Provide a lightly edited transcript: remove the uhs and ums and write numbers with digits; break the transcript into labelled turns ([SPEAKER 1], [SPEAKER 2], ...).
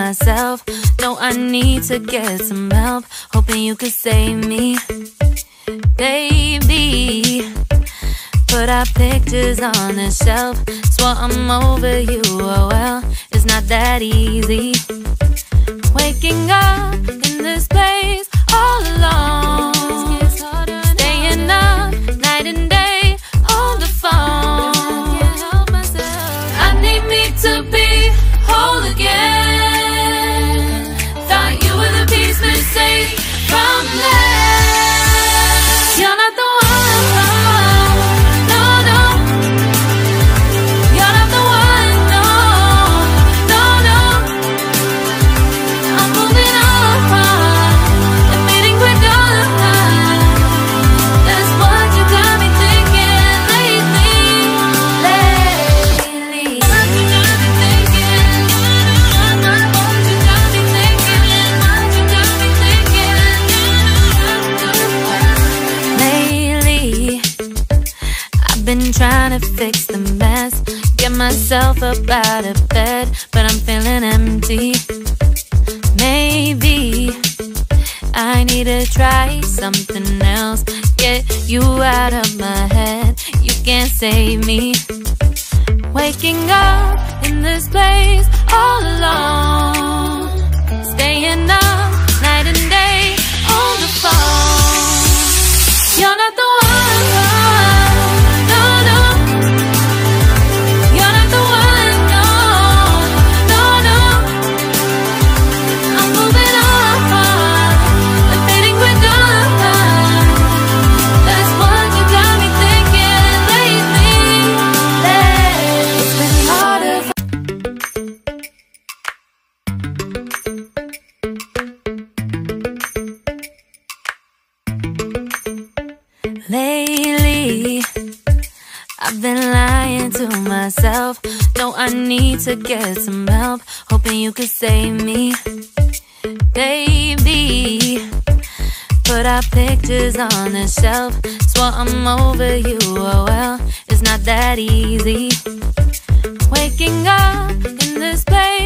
[SPEAKER 1] myself. No, I need to get some help, hoping you could save me. Baby, put our pictures on the shelf. Swore I'm over you, oh well, it's not that easy. Waking up in this place all alone, staying up night and day on the phone. I need me to be whole again. Thought you were the piece missing from left. You're not the one, no, no. You're not the one, no, no, no. I'm moving on, admitting we're done. That's what you got me thinking lately. What you got me thinking. What you got me thinking. What you got me thinking. Lately, I've been trying to fix the mess, get myself up out of bed, but I'm feeling empty. Maybe I need to try something else, get you out of my head. You can't save me. Waking up in this place all alone, staying up night and day on the phone. You're not the one, no, no. You're not the one, no, no, no. I'm moving on, admitting we're done. That's what you got me thinking lately. It's been harder lately. I've been lying to myself. No, I need to get some help, hoping you could save me. Baby, put our pictures on the shelf. Swore I'm over you, oh well, it's not that easy. Waking up in this place